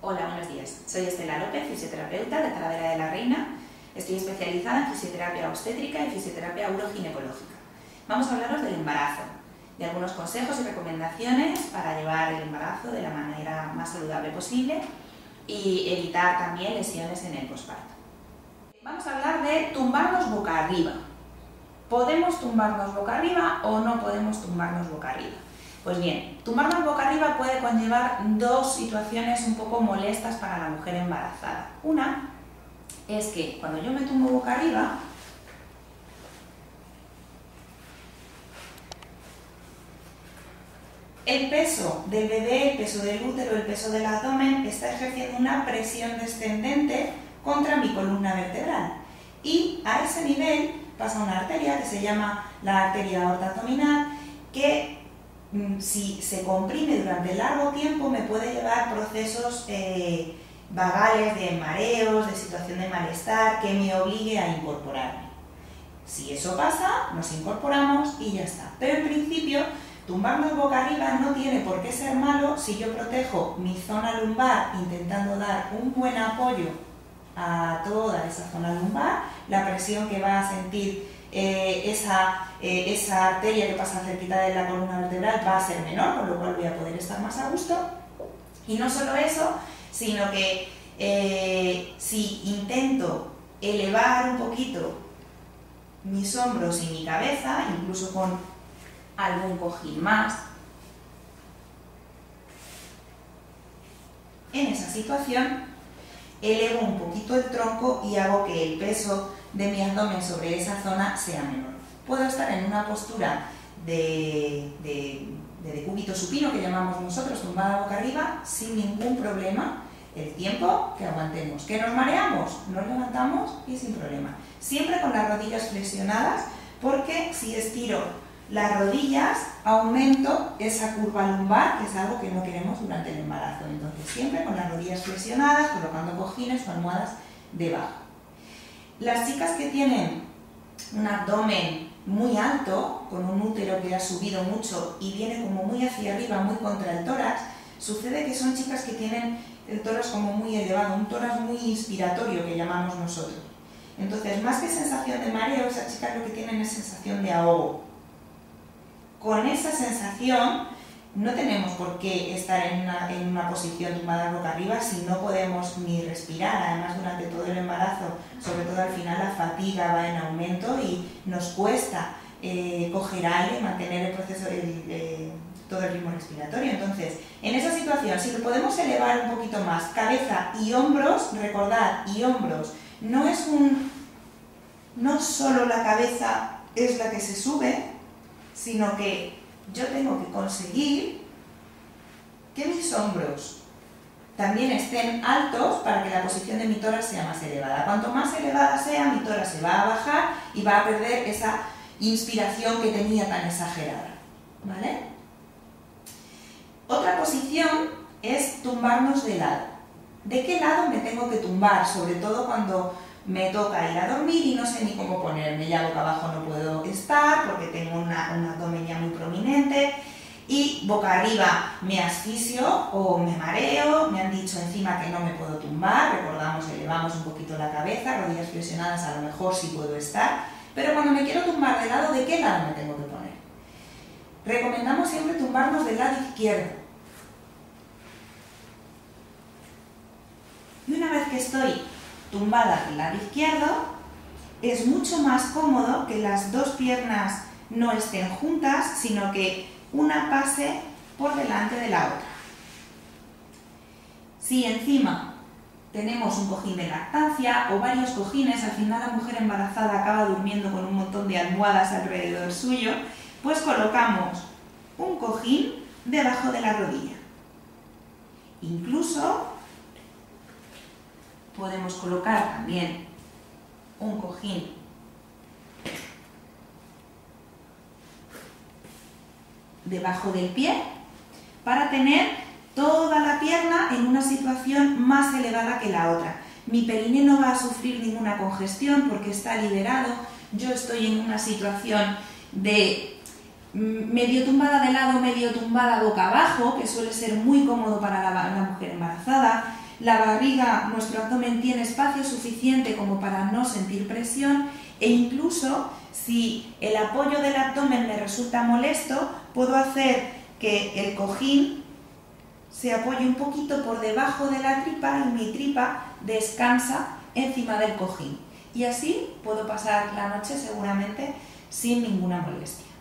Hola, buenos días. Soy Estela López, fisioterapeuta de Talavera de la Reina. Estoy especializada en fisioterapia obstétrica y fisioterapia uroginecológica. Vamos a hablaros del embarazo, de algunos consejos y recomendaciones para llevar el embarazo de la manera más saludable posible y evitar también lesiones en el posparto. Vamos a hablar de tumbarnos boca arriba. ¿Podemos tumbarnos boca arriba o no podemos tumbarnos boca arriba? Pues bien, tumbarnos boca arriba puede conllevar dos situaciones un poco molestas para la mujer embarazada. Una es que cuando yo me tumbo boca arriba, el peso del bebé, el peso del útero, el peso del abdomen está ejerciendo una presión descendente contra mi columna vertebral. Y a ese nivel pasa una arteria que se llama la arteria aorta abdominal, que si se comprime durante largo tiempo me puede llevar procesos vagales de mareos, de situación de malestar, que me obligue a incorporarme. Si eso pasa, nos incorporamos y ya está. Pero en principio, tumbarnos boca arriba no tiene por qué ser malo si yo protejo mi zona lumbar intentando dar un buen apoyo a toda esa zona lumbar, la presión que va a sentir esa arteria que pasa cerquita de la columna vertebral va a ser menor, con lo cual voy a poder estar más a gusto. Y no solo eso, sino que si intento elevar un poquito mis hombros y mi cabeza, incluso con algún cojín más, en esa situación elevo un poquito el tronco y hago que el peso de mi abdomen sobre esa zona sea menor. Puedo estar en una postura de decúbito supino, que llamamos nosotros, tumbada boca arriba, sin ningún problema, el tiempo que aguantemos. ¿Que nos mareamos? Nos levantamos y sin problema. Siempre con las rodillas flexionadas, porque si estiro las rodillas, aumento esa curva lumbar, que es algo que no queremos durante el embarazo. Entonces, siempre con las rodillas flexionadas, colocando cojines o almohadas debajo. Las chicas que tienen un abdomen muy alto, con un útero que ha subido mucho y viene como muy hacia arriba, muy contra el tórax, sucede que son chicas que tienen el tórax como muy elevado, un tórax muy inspiratorio que llamamos nosotros. Entonces, más que sensación de mareo, esas chicas lo que tienen es sensación de ahogo. Con esa sensación no tenemos por qué estar en una posición tumbada boca arriba si no podemos ni respirar. Además, durante todo el embarazo, sobre todo al final, la fatiga va en aumento y nos cuesta coger aire, mantener el proceso, todo el ritmo respiratorio. Entonces, en esa situación, si lo podemos elevar un poquito más, cabeza y hombros, recordad, y hombros, no solo la cabeza es la que se sube, sino que yo tengo que conseguir que mis hombros también estén altos para que la posición de mi tórax sea más elevada. Cuanto más elevada sea, mi tórax se va a bajar y va a perder esa inspiración que tenía tan exagerada, ¿vale? Otra posición es tumbarnos de lado. ¿De qué lado me tengo que tumbar? Sobre todo cuando me toca ir a dormir y no sé ni cómo ponerme, ya boca abajo no puedo estar porque tengo un abdomen ya muy prominente y boca arriba me asfixio o me mareo, me han dicho encima que no me puedo tumbar, recordamos, elevamos un poquito la cabeza, rodillas flexionadas, a lo mejor sí puedo estar, pero cuando me quiero tumbar de lado, ¿de qué lado me tengo que poner? Recomendamos siempre tumbarnos del lado izquierdo. Y una vez que estoy tumbada del lado izquierdo, es mucho más cómodo que las dos piernas no estén juntas, sino que una pase por delante de la otra. Si encima tenemos un cojín de lactancia o varios cojines, al final la mujer embarazada acaba durmiendo con un montón de almohadas alrededor suyo, pues colocamos un cojín debajo de la rodilla. Incluso podemos colocar también un cojín debajo del pie para tener toda la pierna en una situación más elevada que la otra. Mi perineo no va a sufrir ninguna congestión porque está liberado. Yo estoy en una situación de medio tumbada de lado, medio tumbada boca abajo, que suele ser muy cómodo para la mujer embarazada. la barriga, nuestro abdomen tiene espacio suficiente como para no sentir presión, e incluso si el apoyo del abdomen me resulta molesto, puedo hacer que el cojín se apoye un poquito por debajo de la tripa y mi tripa descansa encima del cojín. Y así puedo pasar la noche seguramente sin ninguna molestia.